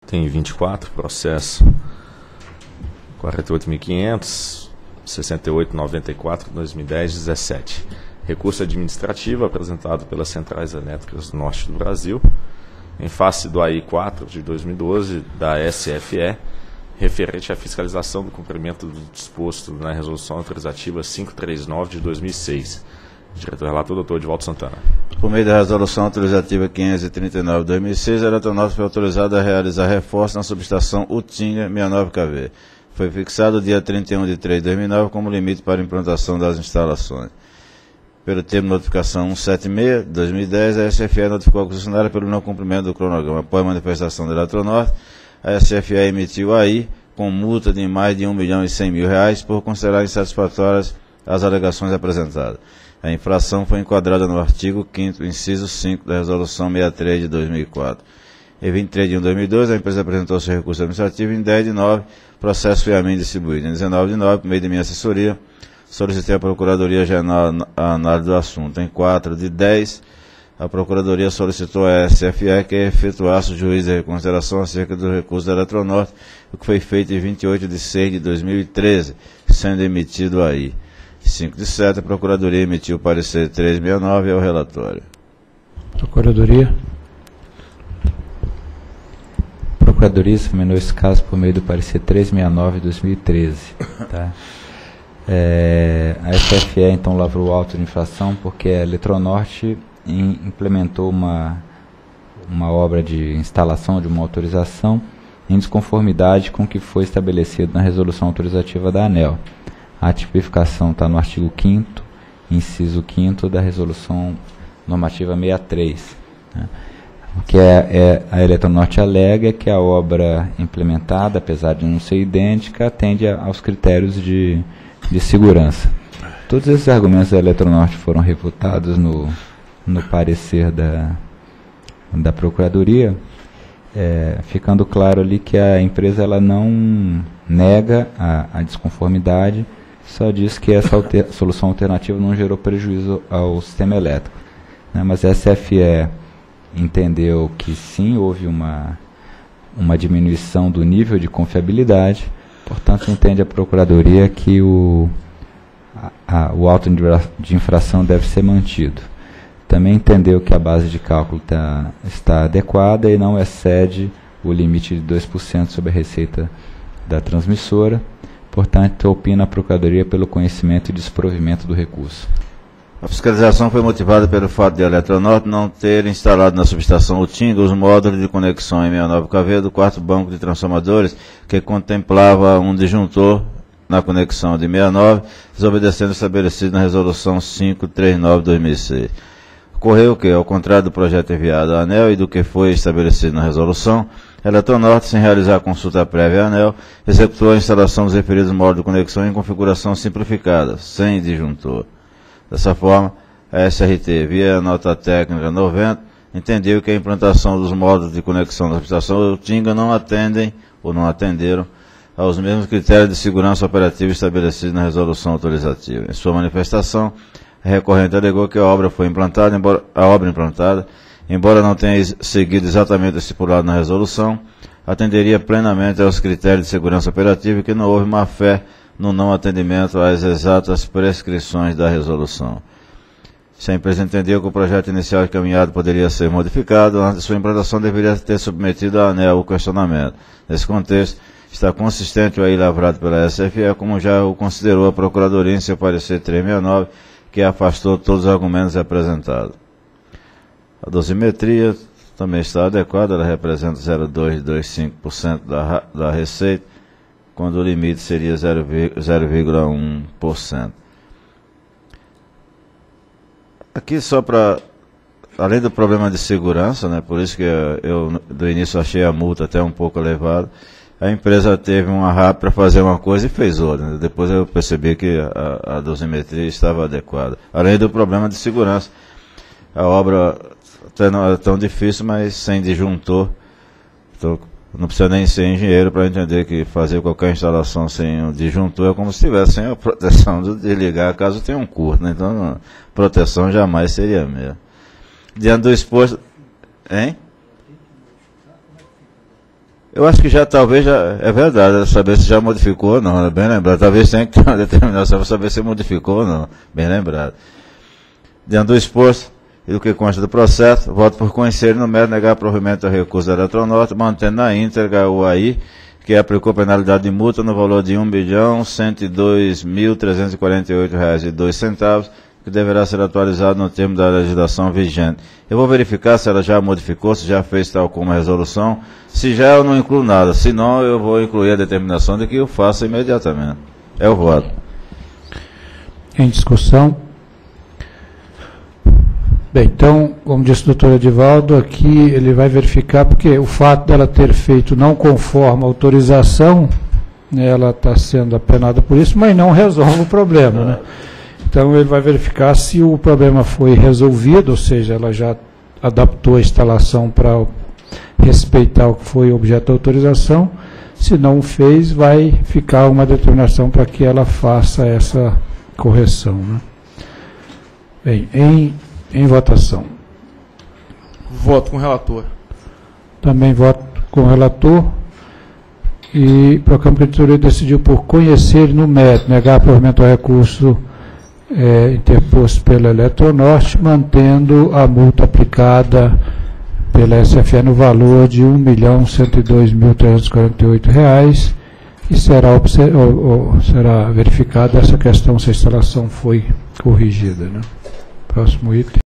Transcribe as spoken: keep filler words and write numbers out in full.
Tem vinte e quatro, processo quarenta e oito mil quinhentos, sessenta e oito mil novecentos e noventa e quatro, dois mil e dez, dezessete. Recurso administrativo apresentado pelas Centrais Elétricas do Norte do Brasil, em face do A I quatro de dois mil e doze, da S F E, referente à fiscalização do cumprimento do disposto na Resolução Autorizativa quinhentos e trinta e nove de dois mil e seis. Diretor relator, doutor Edivaldo Santana. Por meio da Resolução Autorizativa quinhentos e trinta e nove de dois mil e seis, a Eletronorte foi autorizada a realizar reforço na subestação Utinga sessenta e nove K V. Foi fixado o dia trinta e um de três de dois mil e nove como limite para a implantação das instalações. Pelo termo de notificação cento e setenta e seis de dois mil e dez, a S F E notificou a concessionária pelo não cumprimento do cronograma. Após a manifestação da Eletronorte, a S F E emitiu a I com multa de mais de um milhão e cem mil reais por considerar insatisfatórias as alegações apresentadas. A infração foi enquadrada no artigo quinto, inciso cinco da Resolução sessenta e três de dois mil e quatro. Em vinte e três de um de dois mil e doze, a empresa apresentou seu recurso administrativo. Em dez de nove, o processo foi a mim distribuído. Em dezenove de nove, por meio de minha assessoria, solicitei à Procuradoria-Geral a análise do assunto. Em quatro de dez, a Procuradoria solicitou à S F E que efetuasse o juízo de reconsideração acerca do recurso da Eletronorte, o que foi feito em vinte e oito de seis de dois mil e treze, sendo emitido aí. cinco de sete, a Procuradoria emitiu o parecer trezentos e sessenta e nove ao relatório. Procuradoria. Procuradoria examinou esse caso por meio do parecer trezentos e sessenta e nove de dois mil e treze. Tá? É, a S F E então lavrou auto de infração porque a Eletronorte in, implementou uma, uma obra de instalação de uma autorização em desconformidade com o que foi estabelecido na resolução autorizativa da ANEEL. A tipificação está no artigo quinto, inciso quinto da resolução normativa sessenta e três. Né? O que é, é, a Eletronorte alega é que a obra implementada, apesar de não ser idêntica, atende a, aos critérios de, de segurança. Todos esses argumentos da Eletronorte foram refutados no, no parecer da, da Procuradoria, é, ficando claro ali que a empresa ela não nega a, a desconformidade, só diz que essa alter, solução alternativa não gerou prejuízo ao sistema elétrico. Né, mas a S F E entendeu que sim, houve uma, uma diminuição do nível de confiabilidade, portanto entende a Procuradoria que o, a, a, o auto de infração deve ser mantido. Também entendeu que a base de cálculo tá, está adequada e não excede o limite de dois por cento sobre a receita da transmissora, portanto opina a Procuradoria pelo conhecimento e desprovimento do recurso. A fiscalização foi motivada pelo fato de a Eletronorte não ter instalado na subestação Utinga os módulos de conexão em sessenta e nove K V do quarto banco de transformadores, que contemplava um disjuntor na conexão de sessenta e nove, desobedecendo o estabelecido na Resolução quinhentos e trinta e nove de dois mil e seis. Ocorreu que, ao contrário do projeto enviado à ANEEL e do que foi estabelecido na resolução, a Eletronorte, sem realizar a consulta prévia à ANEEL, executou a instalação dos referidos módulos de conexão em configuração simplificada, sem disjuntor. Dessa forma, a S R T, via a nota técnica noventa, entendeu que a implantação dos módulos de conexão da subestação Utinga não atendem ou não atenderam aos mesmos critérios de segurança operativa estabelecidos na resolução autorizativa. Em sua manifestação, a recorrente alegou que a obra foi implantada, embora a obra implantada, embora não tenha seguido exatamente o estipulado na resolução, atenderia plenamente aos critérios de segurança operativa e que não houve má-fé no não atendimento às exatas prescrições da resolução. Se a empresa entendeu que o projeto inicial encaminhado poderia ser modificado, antes de sua implantação deveria ter submetido à ANEEL o questionamento. Nesse contexto, está consistente o aí lavrado pela S F E, como já o considerou a Procuradoria em seu parecer trezentos e sessenta e nove, que afastou todos os argumentos apresentados. A dosimetria também está adequada, ela representa zero vírgula dois dois cinco por cento da, da receita, quando o limite seria zero vírgula um por cento. Aqui só para, além do problema de segurança, né, por isso que eu do início achei a multa até um pouco elevada, a empresa teve uma rápida para fazer uma coisa e fez outra. Né? Depois eu percebi que a, a dosimetria estava adequada. Além do problema de segurança, a obra até não é tão difícil, mas sem disjuntor, então, não precisa nem ser engenheiro para entender que fazer qualquer instalação sem um disjuntor é como se tivesse sem a proteção de desligar caso tenha um curto, né? Então, a proteção jamais seria a mesma. Diante do exposto... Hein? Eu acho que já, talvez, já, é verdade, saber se já modificou ou não, é bem lembrado. Talvez tenha que ter uma determinação para saber se modificou ou não, bem lembrado. Diante do exposto e do que consta do processo, voto por conhecer e no mérito negar provimento ao recurso da Eletronorte, mantendo na íntegra o A I, que aplicou penalidade de multa no valor de um milhão cento e dois mil trezentos e quarenta e oito reais e dois centavos, que deverá ser atualizado no termo da legislação vigente. Eu vou verificar se ela já modificou, se já fez tal como resolução. Se já, eu não incluo nada. Se não, eu vou incluir a determinação de que eu faça imediatamente. É o voto. Em discussão. Bem, então, como disse o doutor Edivaldo, aqui ele vai verificar, porque o fato dela ter feito não conforme a autorização, né, ela está sendo apenada por isso, mas não resolve o problema, né? Então ele vai verificar se o problema foi resolvido, ou seja, ela já adaptou a instalação para respeitar o que foi objeto da autorização. Se não fez, vai ficar uma determinação para que ela faça essa correção, né? Bem, em, em votação. Voto com o relator. Também voto com o relator. E proclamo que a diretoria decidiu por conhecer no mérito, negar provimento ao recurso É, interposto pela Eletronorte, mantendo a multa aplicada pela S F E no valor de um milhão cento e dois mil trezentos e quarenta e oito reais, e será, ou, ou, será verificada essa questão se a instalação foi corrigida, né? Próximo item.